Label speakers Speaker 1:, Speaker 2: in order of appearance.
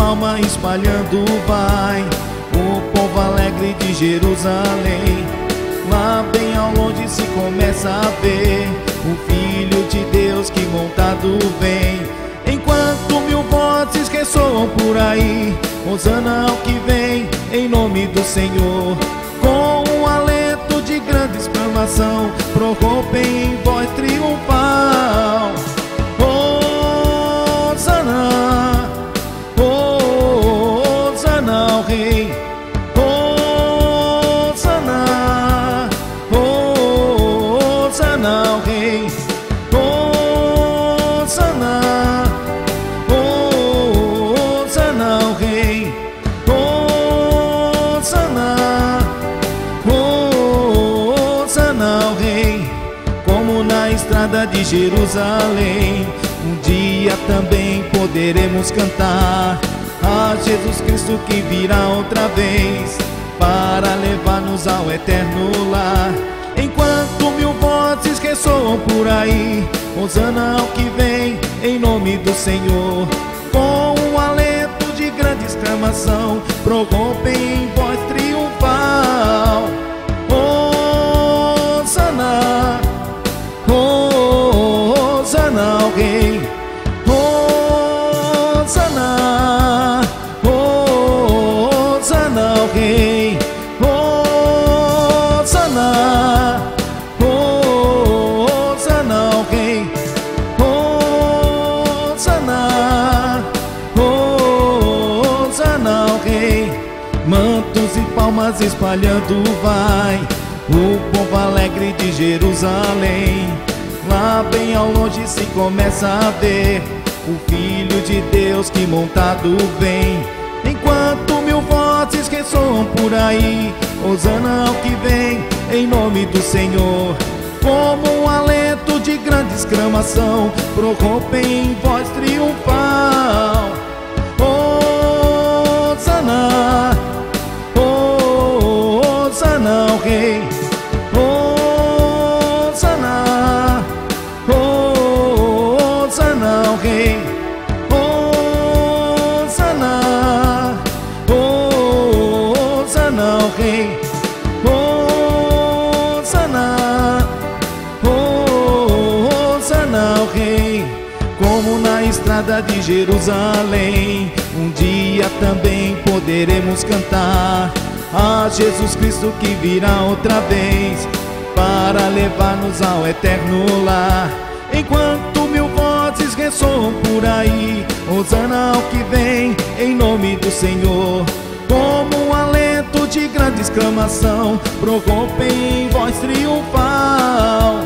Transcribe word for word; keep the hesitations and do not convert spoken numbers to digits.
Speaker 1: palma espalhando vai o povo alegre de Jerusalém. Lá bem ao longe se começa a ver o Filho de Deus que montado vem. Enquanto mil vozes ressoam por aí, hosana ao que vem, em nome do Senhor. Com um alento de grande exclamação, prorrompem em voz triunfal. Hosana, hosana ao Rei. Hosana, hosana ao Rei. Hosana, hosana ao Rei. Hosana, hosana ao Rei. Como na estrada de Jerusalém, um dia também poderemos cantar a Jesus Cristo que virá outra vez para levar-nos ao eterno lar. Enquanto mil vozes ressoam por aí, hosana ao que vem, em nome do Senhor. Com um alento de grande exclamação, prorrompem em voz triunfal. Hosana, hosana ao Rei. Hosana, hosana ao Rei. Hosana, hosana ao Rei. Hosana, hosana ao Rei. Mantos e palmas espalhando vai o povo alegre de Jerusalém. Lá bem ao longe se começa a ver o Filho de Deus que montado vem. Enquanto mil vozes ressoam por aí, hosana ao que vem, em nome do Senhor. Como um alento de grande exclamação, prorrompem em voz triunfal. Hosana, hosana ao Rei. Hosana, hosana ao Rei. Hosana, hosana ao Rei. Hosana, hosana ao Rei. Como na estrada de Jerusalém, um dia também poderemos cantar a Jesus Cristo que virá outra vez para levar-nos ao eterno lar. Enquanto mil vozes ressoam por aí, hosana ao que vem, em nome do Senhor. Como um alento de grande exclamação, prorrompem em voz triunfal.